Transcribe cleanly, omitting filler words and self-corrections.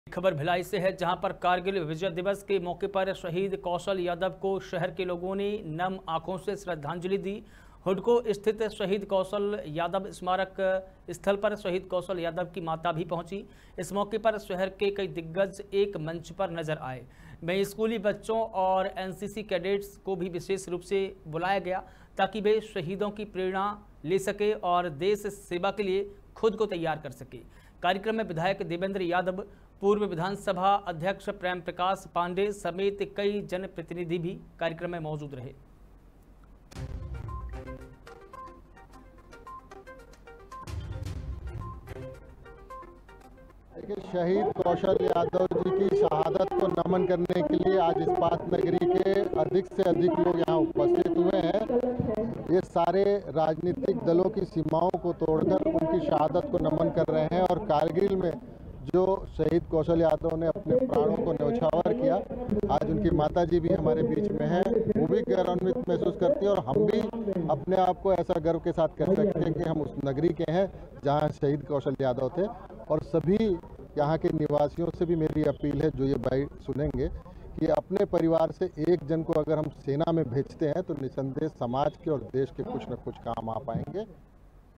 खबर भिलाई से है, जहां पर कारगिल विजय दिवस के मौके पर शहीद कौशल यादव को शहर के लोगों ने नम आंखों से श्रद्धांजलि दी। हुडको स्थित शहीद कौशल यादव स्मारक स्थल पर शहीद कौशल यादव की माता भी पहुंची। इस मौके पर शहर के कई दिग्गज एक मंच पर नजर आए। वहीं स्कूली बच्चों और एनसीसी कैडेट्स को भी विशेष रूप से बुलाया गया ताकि वे शहीदों की प्रेरणा ले सके और देश सेवा के लिए खुद को तैयार कर सके। कार्यक्रम में विधायक देवेंद्र यादव, पूर्व विधानसभा अध्यक्ष प्रेम प्रकाश पांडे समेत कई जनप्रतिनिधि भी कार्यक्रम में मौजूद रहे। शहीद कौशल यादव जी की शहादत को नमन करने के लिए आज इस्पात नगरी के अधिक से अधिक लोग यहाँ उपस्थित हुए हैं। ये सारे राजनीतिक दलों की सीमाओं को तोड़कर उनकी शहादत को नमन कर रहे हैं और कारगिल में जो शहीद कौशल यादव ने अपने प्राणों को न्यौछावर किया, आज उनकी माताजी भी हमारे बीच में है। वो भी गौरवान्वित महसूस करती है और हम भी अपने आप को ऐसा गर्व के साथ कह सकते हैं कि हम उस नगरी के हैं जहां शहीद कौशल यादव थे। और सभी यहाँ के निवासियों से भी मेरी अपील है, जो ये बाइट सुनेंगे, कि अपने परिवार से एक जन को अगर हम सेना में भेजते हैं तो निसंदेह समाज के और देश के कुछ न कुछ काम आ पाएंगे।